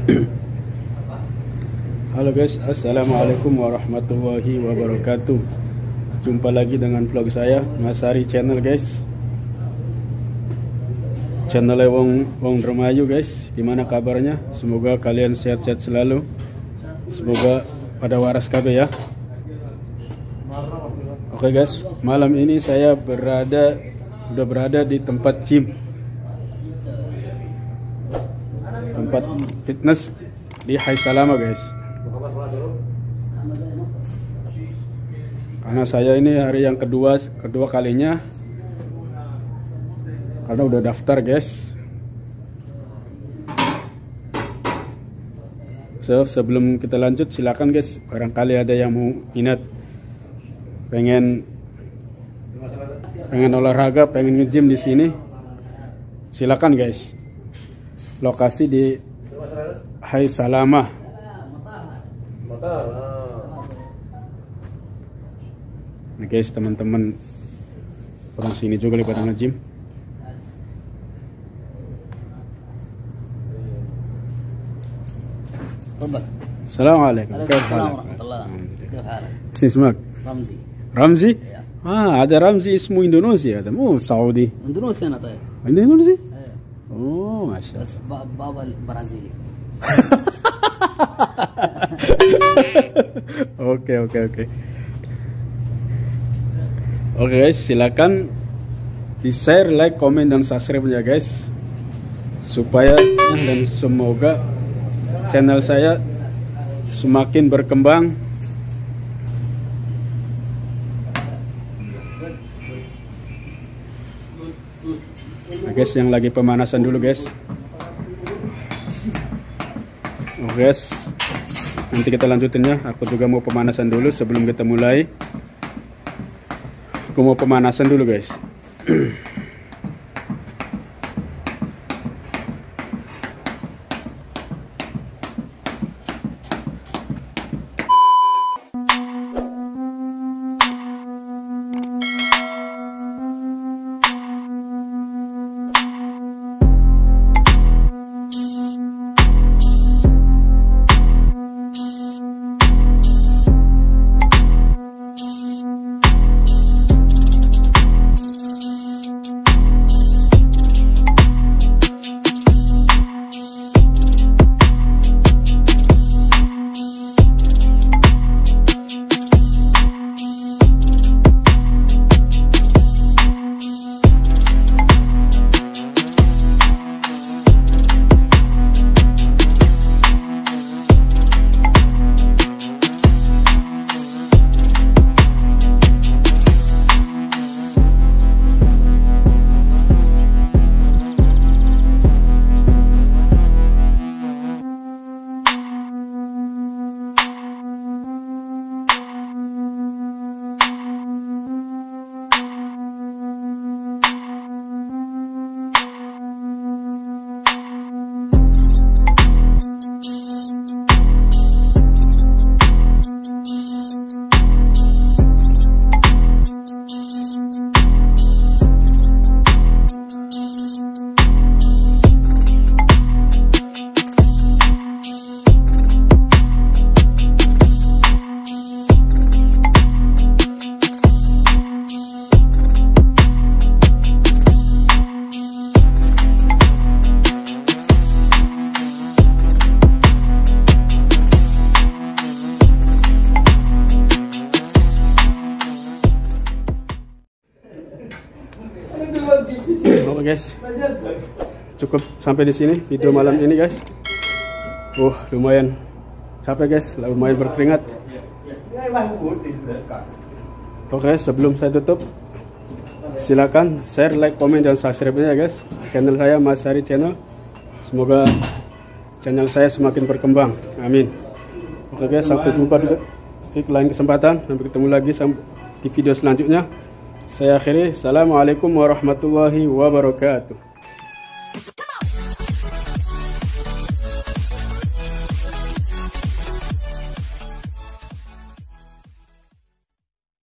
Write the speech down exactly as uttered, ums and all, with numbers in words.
Halo guys, assalamualaikum warahmatullahi wabarakatuh. Jumpa lagi dengan vlog saya, Mas Ari Channel guys. Channel Wong Wong Dermayu guys. Gimana kabarnya? Semoga kalian sehat-sehat selalu. Semoga pada waras kabeh ya. Oke guys, malam ini saya berada udah berada di tempat gym, tempat fitness di Hai Salama guys. Karena saya ini hari yang kedua kedua kalinya, karena udah daftar guys. So sebelum kita lanjut, silakan guys, barangkali ada yang mau minat, pengen pengen olahraga, pengen nge-gym di sini, silakan guys. Lokasi di Hai Salama. Nah guys, teman-teman orang sini juga pada nge-gym. Assalamualaikum. Ismak Ramzi. Ramzi? Iya. Ah, ada Ramzi ismu Indonesia, ada mu Saudi. Indonesia na tayo. Indonesia? Iya. Oh, masya Terus ba bawal Brazil. Oke oke oke. Oke guys, silakan di share, like, komen, dan subscribe ya guys, supaya dan semoga channel saya semakin berkembang. Nah guys, yang lagi pemanasan dulu guys. Oke guys, nanti kita lanjutin ya. Aku juga mau pemanasan dulu sebelum kita mulai. Aku mau pemanasan dulu guys. Oke guys, cukup sampai di sini video malam ini guys. Uh, lumayan capek guys, lumayan berkeringat. Oke, sebelum saya tutup, silakan share, like, komen, dan subscribe ya guys. Channel saya Mas Ari Channel. Semoga channel saya semakin berkembang. Amin. Oke guys, sampai jumpa di lain kesempatan. Sampai ketemu lagi di video selanjutnya. Saya akhiri. Assalamualaikum warahmatullahi wabarakatuh.